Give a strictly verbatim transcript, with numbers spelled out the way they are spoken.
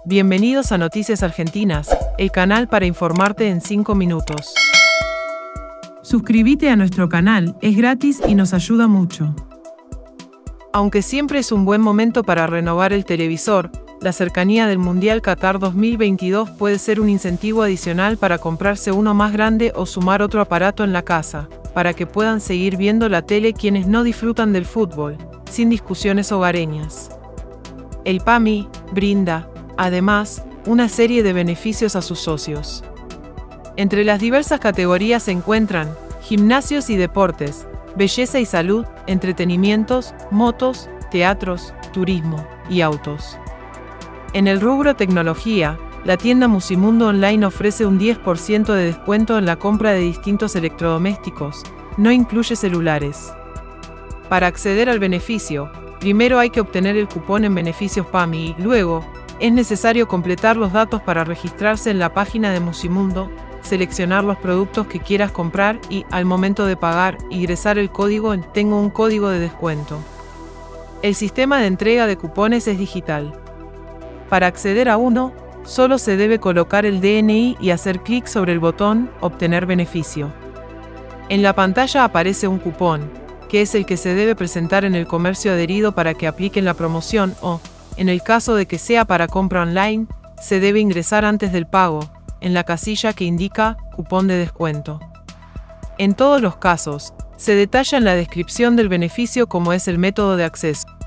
Bienvenidos a Noticias Argentinas, el canal para informarte en cinco minutos. Suscríbete a nuestro canal, es gratis y nos ayuda mucho. Aunque siempre es un buen momento para renovar el televisor, la cercanía del Mundial Qatar dos mil veintidós puede ser un incentivo adicional para comprarse uno más grande o sumar otro aparato en la casa, para que puedan seguir viendo la tele quienes no disfrutan del fútbol, sin discusiones hogareñas. El P A M I brinda, además, una serie de beneficios a sus socios. Entre las diversas categorías se encuentran gimnasios y deportes, belleza y salud, entretenimientos, motos, teatros, turismo y autos. En el rubro tecnología, la tienda Musimundo Online ofrece un diez por ciento de descuento en la compra de distintos electrodomésticos, no incluye celulares. Para acceder al beneficio, primero hay que obtener el cupón en beneficios P A M I y luego, es necesario completar los datos para registrarse en la página de Musimundo, seleccionar los productos que quieras comprar y, al momento de pagar, ingresar el código en Tengo un código de descuento. El sistema de entrega de cupones es digital. Para acceder a uno, solo se debe colocar el D N I y hacer clic sobre el botón Obtener beneficio. En la pantalla aparece un cupón, que es el que se debe presentar en el comercio adherido para que apliquen la promoción o, en el caso de que sea para compra online, se debe ingresar antes del pago, en la casilla que indica Cupón de descuento. En todos los casos, se detalla en la descripción del beneficio cómo es el método de acceso.